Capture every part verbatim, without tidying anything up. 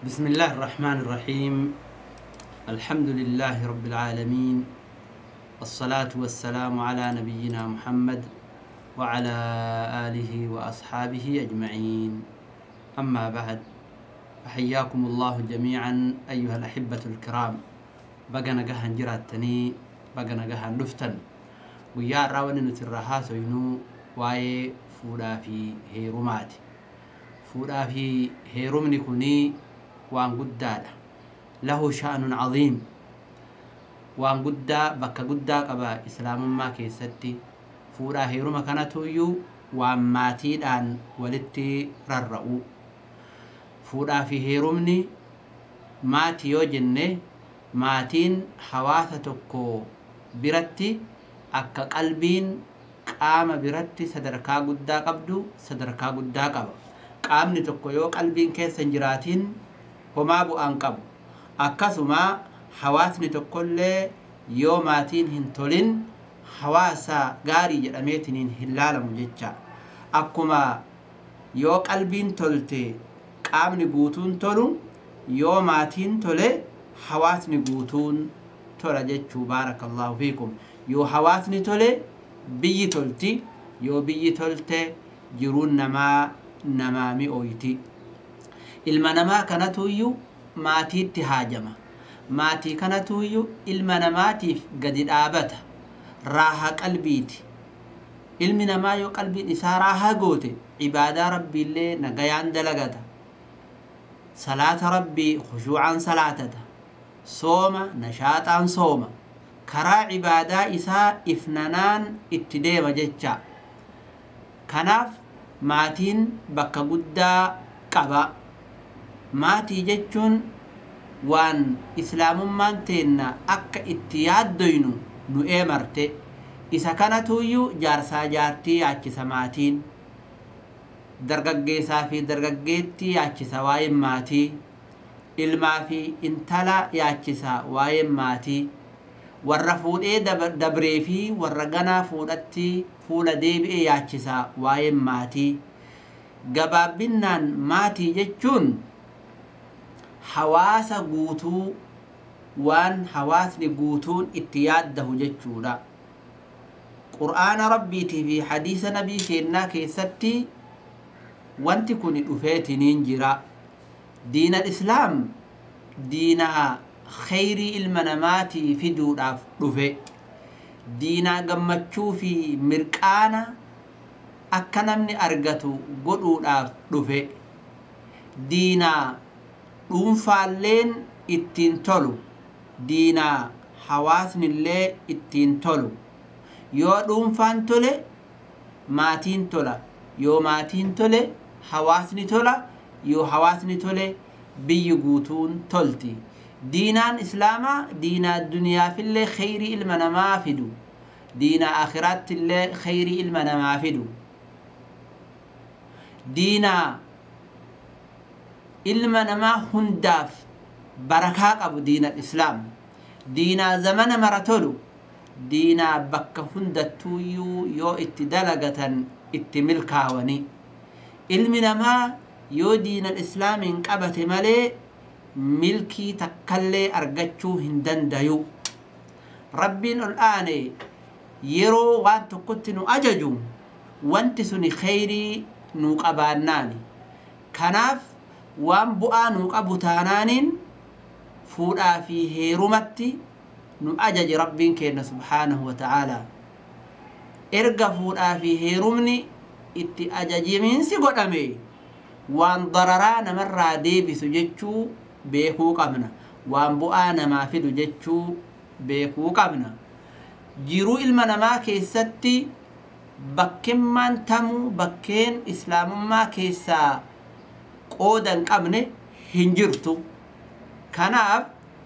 بسم الله الرحمن الرحيم. الحمد لله رب العالمين، الصلاة والسلام على نبينا محمد وعلى آله وأصحابه أجمعين. أما بعد، فحياكم الله جميعا أيها الأحبة الكرام. بقنا جهن جراتني بقنا جهن لفتن ويا راون نترها سوينو واي فودا في هيروماتي فودا في هيرومني كوني وان قدادا له شأن عظيم، وان قدا بك قدا قبا إسلام ما كيستي فودا هيروما كانتو يو وان ماتيد عن ولدتي ررعو فودا في هيرومني ماتي يو جنة ماتين حواسة برتي أكا قلبين قام برتي صدركا قدا قبدو صدركا قدا قبا قامني تكو يو قلبين كيسن جراتين وما بو أنقب أكسما حواسني تقول يوماتين هنتولين حواسا غاري جرميتين هلال مجيجا أكما يو قلبين تولتي قامني قوتون تولون يوماتين تولي حواسني قوتون تولا جيجو بارك الله فيكم. يو حواسني تولي بيي تولتي يو بيي تولتي جرون نما نمامي أويتي المنما كانتويو ماتي تهاجما ماتي كانتويو المنماتي قد الآبته راها قلبيتي المنما يو قلبي إساراها قوتي عبادة ربي اللي نقيان دلقته صلاة ربي خشوعا صلاتته صوما نشاطا صوما كرا عبادة إسا إفنانان اتدام ججا كناف ماتين بكا قدا قبا ماتي جتشون وان إسلام مانتين أكا اتياد دوينو نو إيمرتي إسا كانتو يو جارسا جارتي آچي سماتين درقاقيسا في درقاقيتي آچي سوايم ماتي إلما في انتلا ياچي سوايم ماتي والرفود إيه دبري في والرقنا فودتي فولا ديب إيه ياچي سوايم ماتي قبابنان ماتي جتشون حواس قوتو وان حواس قوتون اتياده جتشودا قرآن ربي في حديث نبي كينا كيستي وانت كوني دفيتي نينجرا دين الإسلام دين خيري المناماتي في دودا دفي دينا قمتشو في مرقانا أكنمني أرغتو قدودا دفي دينا dhuunfaalleen ittiin tolu diinaa hawaasni illee ittiin tolu yoo dhuunfaan tole maatiin tola yoo maatiin tole hawaasni tola yoo hawaasni tole biyyi guutuun tolti. diinaan islaamaa diinaa duniyaafillee khayrii ilma namaa fidu diinaa akhiraattillee khayrii ilma namaa fidu diinaa ilma namaa hundaaf barakaa qabu diina islaam diinaa zamana maratolu diinaa bakka hundattuuyyuu yoo itti dalagatan itti milkaawani ilmi namaa yoo diina islaamiin qabate malee milkii takkallee argachuu hin dandayu. rabbiin ol aane yeroo waan tokkotti nu ajaju wanti suni khayrii nu qabaannaani kanaaf وان بؤانو قبو تانانين فودا في هيرومتي نو أجج ربين كينا سبحانه وتعالى إرقى فودا في هيرومني إتي أجج من سيقود أمي وان ضرران مرة ديبي سججو بيكو قبنا وان بؤانا ما فيدو ججو بيكو قبنا جيرو المنما كيستي بكين من تمو بكين إسلام ما كيسا قودن قبنه هنجرتو كناف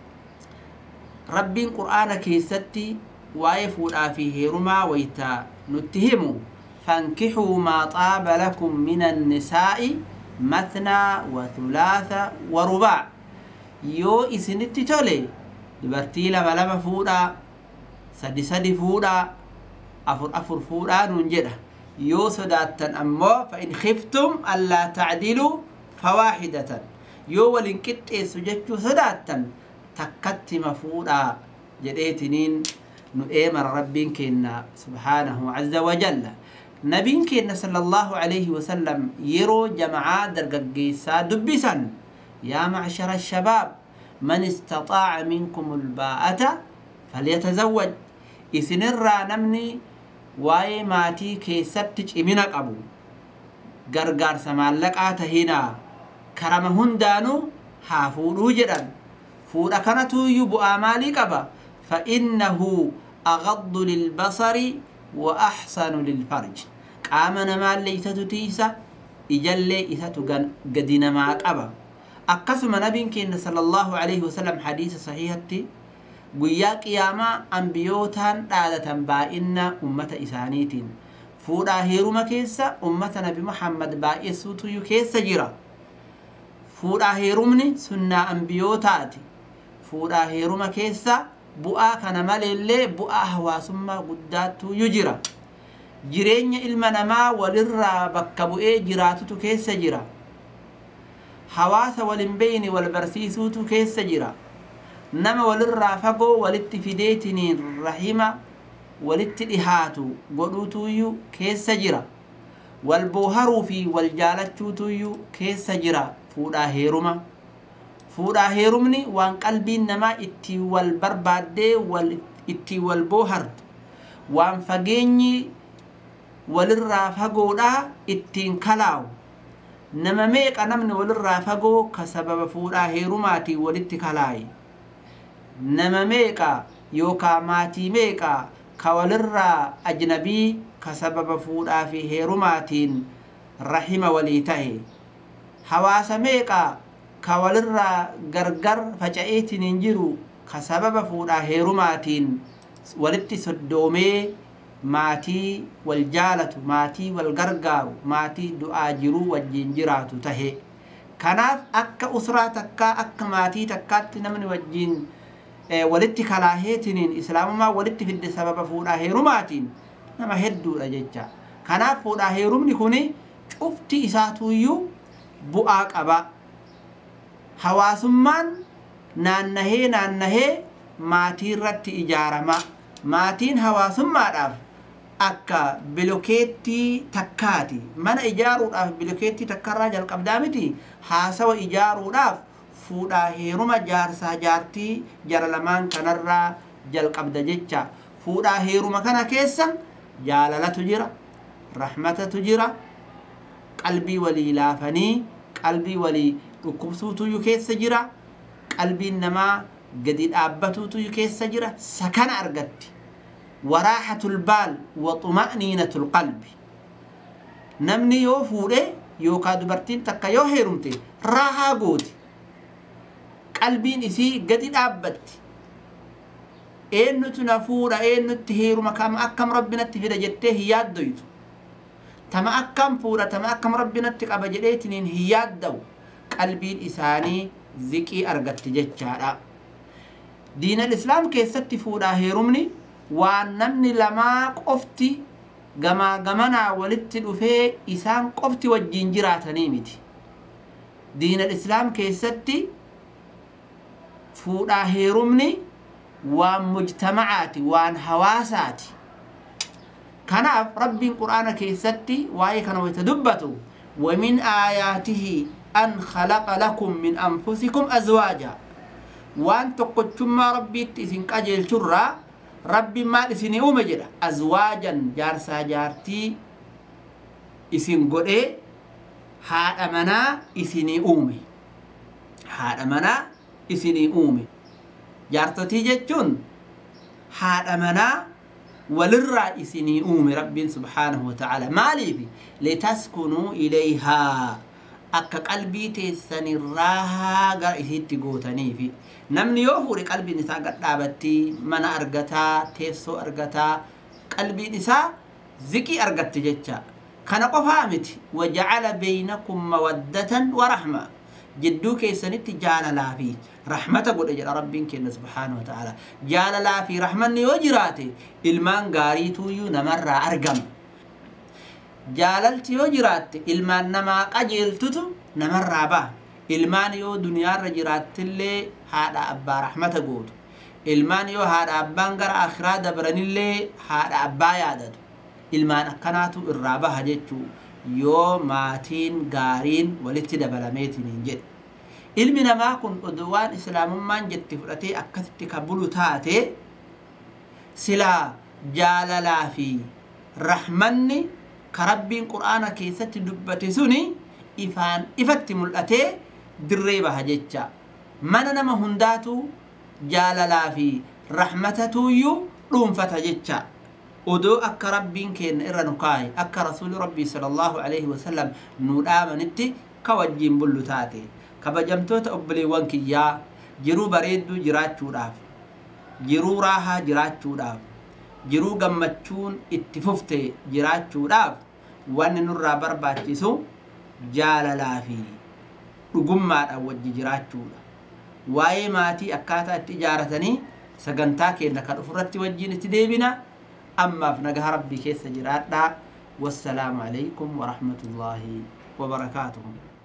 ربين قرآن كيستي وايفودا في هيرما ويتا نتهمو فانكحوا ما طاب لكم من النساء مثنى وثلاث ورباع يو إسنتي تولي دبرتي لما لما فودا سدي سدي فودا أفر أفر فودا ننجده يو سداتن أمو فإن خفتم ألا تعدلوا فواحدة yoo waliin qixxeessu jechuu sodaattan takkatti mafuudha jedheetiniin nu eemara rabbiin keenna subhaanahu azza wa jalla. Nabiin keenna sallallahu alayhi wa sallam yeroo jama'aa dargaggeessaa dubbisan yaa macshara shabaab man istaxaaca minkum ulbaa'ata falyatazawwaj, isinirraa namni waa'ee maatii keessatti cimina qabu gargaarsa maallaqaa tahinaa karama hundaanuu haa fuudhuu jedhan. fuudha kanatuyyuu bu'aa maalii qaba? fa innahu aghaddu lilbasari wa ahsanu lilfarji, qaama namaallee isatu tiisa, ijallee isatu gadi namaa qaba. akkasuma nabiin keenya sallallahu alayhi wasallam hadiisa sahihatti guyyaa qiyaamaa ambiyootaan dhaadatan baa'inna ummata isaaniitiin fuudhaa heeruma keessa ummata nabi Muhammad baay'eessuutu keessa jira. fuudhaa heerumni sunnaa ambiyootaati. fuudhaa heeruma keessa bu'aa kana maleellee bu'aa hawaasummaa guddaatu jira. jireenya ilma namaa walirraa bakka bu'ee jiraatutu keessa jira. hawaasa walin beeyni wal barsiisuutu keessa jira. nama walirraa fagoo walitti fideetiniin rahima walitti dhihaatu godhuutuyyuu keessa jira. wal booharuu fi wal jaalachuutuyyuu keessa jira. fuudhaa heeruma fuudhaa heerumni waan qalbiin namaa itti wal barbaaddee wal itti wal boohartu, waan fageenyi walirraa fagoodhaa ittiin kalaawu. nama meeqa namni walirraa fagoo ka sababa fuudhaa heerumaatiin walitti kalaayi? nama meeqa yookaa maatii meeqa ka walirraa ajnabii ka sababa fuudhaa fi heerumaatiin rahima walii tahe? hawaasa meeqa ka walirraa gargar faca'eetiin jiru ka sababa fuudhaa heerumaatiin walitti soddoomee maatii wal jaalatu, maatii wal gargaaru, maatii du'aa jiruu wajjin jiraatu tahe. kanaaf akka usraa takkaa akka maatii takkaatti namni wajjin walitti kalaaheetiniin islaamummaa walitti fidde sababa fuudhaa heerumaatiin nama hedduudha jecha. kanaaf fuudhaa heerumni kuni cufti isaatuyyuu bu'aa qaba. hawaasummaan naannahee naannahee maatii irratti ijaarama. maatiin hawaasummaadhaaf akka bilokeettii takkaati. mana ijaaruudhaaf bilokeettii takkarraa jalqabdaa miti. haasawa ijaaruudhaaf fuudhaa heeruma jaarsaa jaartii jara lamaan kanarraa jalqabda jecha. fuudhaa heeruma kana keessa jaalalatu jira, rahmatatu jira, qalbii walii laafanii qalbii walii dhukkubsuutu keessa jira, qalbiin namaa gadi dhaabbatuutu keessa jira. sakana argatti. waraahatul baal wa xuma'niinatul qalbi. namni yoo fuudhe yookaa dubartiin takka yoo heerumte raahaa gooti, qalbiin isii gadi dhaabbatti. eenyutu na fuudha, eenyutti heeruma, kama akkam rabbinatti fida jettee hin yaaddoytu. tama akkam fuudha, tama akkam rabbinatti qaba jedheetiniin hin yaaddawu. qalbiin isaanii ziqii argatti jechaadha. diinal islaam keessatti fuudhaa heerumni waan namni lamaa qofti gamaa gamanaa walitti dhufee isaan qofti wajjin jiraatanii miti. diinal islaam keessatti fuudhaa heerumni waan mujtamacaati, waan hawaasaati. kanaaf rabbiin qur'aana keessatti waa'ee kana wayta dubbatu ومن آياته أن خلق لكم من أنفسكم أزواجا وان تقوتشما ربي تسين قجل ترى ربي ما تسين أومجر أزواجا جارسا جارتي إسين قرئ هاد أمنا إسيني أومي هاد أمنا إسيني أومي جارتي جتشون هاد أمنا وللرا إسيني أومي ربي سبحانه وتعالى مالي بي لتسكنوا إليها أكا قلبي تسني الراها غير إسيتي قوتني في نمني يوفوري قلبي نساء قد دابتي من أرغتا تيسو أرغتا قلبي نساء ذكي أرغت جتشا كان قفامتي وجعل بينكم مودة ورحمة جدو كيسانيت جال لا في رحمة قد أجل ربين كينا سبحانه وتعالى جال لا في رحمة يوجراتي المان غاريتو يو نمر أرغم جاللت يوجراتي المان نما قجلتو نمر با ilmaan yoo duniyaarra jiraattillee haadha abbaa rahmata gootu ilmaan yoo haadha abbaan gara akhiraa dabranillee haadha abbaa yaadatu ilmaan akkanaatu irraa baha jechuu yoo maatiin gaariin walitti dabalameetiin hin jedhe ilmi namaa kun odowaan islaamummaan jetti fudhatee akkasitti kabulu taate silaa jaalalaa fi rahmanni ka rabbiin qur'aana keessatti dubbate suni ifaan ifatti mul'atee dirree baha jecha mana nama hundaatu jaalalaa fi rahmatatuyyuu dhuunfata jecha odoo akka rabbiin kenna irra nu kaaye akka rasuuli rabbii sallallahu alaihi wasallam nu dhaamanitti ka wajjiin bullu taate kabajamtoota obboleewwan kiyyaa jiruu bareedduu jiraachuudhaaf jiruu raahaa jiraachuudhaaf jiruu gammachuun itti fufte jiraachuudhaaf wanni nurraa barbaachisu jaalalaa fi dhugummaadhaan wajji jiraachuudha waa'ee maatii akkaataa itti ijaaratanii sagantaa keenya kan ofirratti wajjiin itti deebina ammaaf nagaha rabbii keessa jiraadhaa wassalaamu alaykum wa rahmatullaahi wa barakaatuhu